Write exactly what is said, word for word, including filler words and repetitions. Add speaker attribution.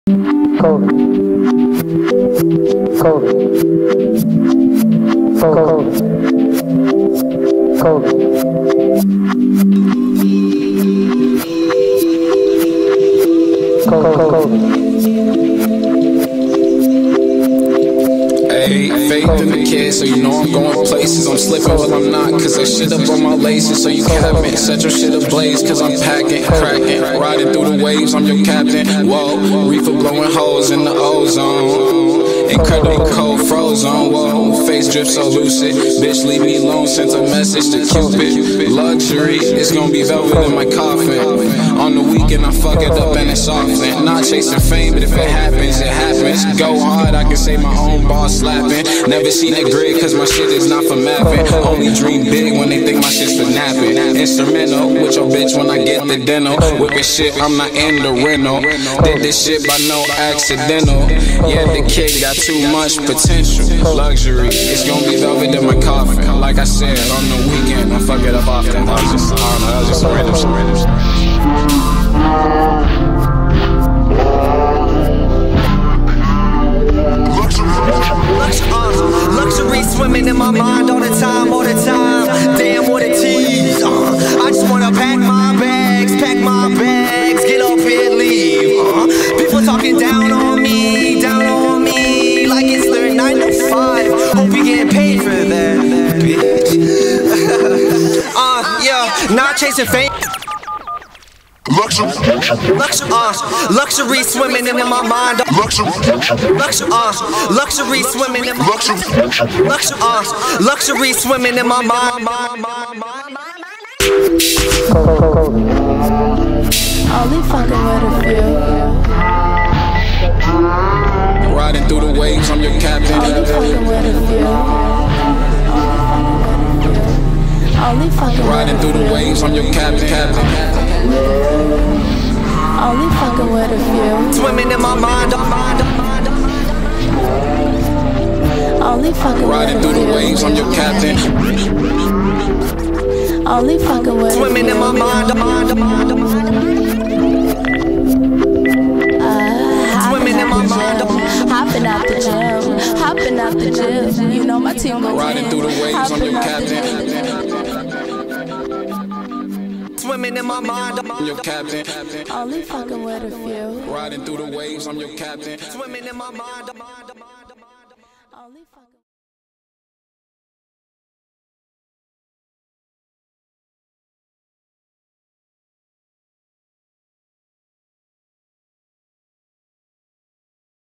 Speaker 1: Code. Code. Code. Code. Code. Code.
Speaker 2: Hey, faith in the kid, so you know I'm going places. I'm slipping while I'm not, cause I shit up on my laces. So you haven't set your shit ablaze, cause I'm packing, cracking, riding through the waves, I'm your captain. Whoa, reefer blowing holes in the ozone. Incredible cold frozen, whoa, face drip so lucid. Bitch, leave me alone, sent a message to Cupid. Luxury, it's gonna be velvet in my coffin. On the weekend, I fuck it up and it's often. Not chasing fame, but if it happens, it happens. Go hard, I can say my own boss slapping. Never seen a grid, cause my shit is not for mapping. Only dream big when they think my shit's for napping. Instrumental, with your bitch when I get the dental. Whipping shit, I'm not in the rental. Did this shit by no accidental. Yeah, the kid got too much potential. Luxury, it's gonna be velvet in my coffin. Like I said, on the weekend, I fuck it up often. That was just, I don't know, that was just some random, some random shit.
Speaker 3: Luxury swimming in my mind all the time, all the time. Damn, what a tease. Uh, I just wanna pack my bags, pack my bags, get off and leave. Uh, people talking down on me, down on me, like it's their nine to five. Hope you getting paid for that, bitch. uh, yeah, not chasing fame. Luxury, luxury, uh, luxury swimming in my mind. Luxury, luxury, uh, luxury swimming in my luxury, luxury, uh, luxury swimming in my mind.
Speaker 4: Only fucking with a few.
Speaker 2: Riding through the waves, I'm your captain.
Speaker 4: Only fucking with a few. Only fucking
Speaker 2: Riding through the waves, I'm your captain. captain.
Speaker 4: Only fucking with a few.
Speaker 3: Swimming in my mind.
Speaker 4: Only fucking
Speaker 2: Riding through the waves, I'm your captain.
Speaker 4: Only fucking with a few.
Speaker 3: Swimming in my mind. Swimming in my mind.
Speaker 4: Hopping out the gym, hopping out the gym. You know my team go
Speaker 2: Riding through the waves, I'm your captain.
Speaker 3: Swimming in my mind.
Speaker 2: I'm your captain.
Speaker 4: Only fucking with a few.
Speaker 2: Riding through the waves, I'm your captain.
Speaker 3: Swimming in my mind.
Speaker 4: Only fucking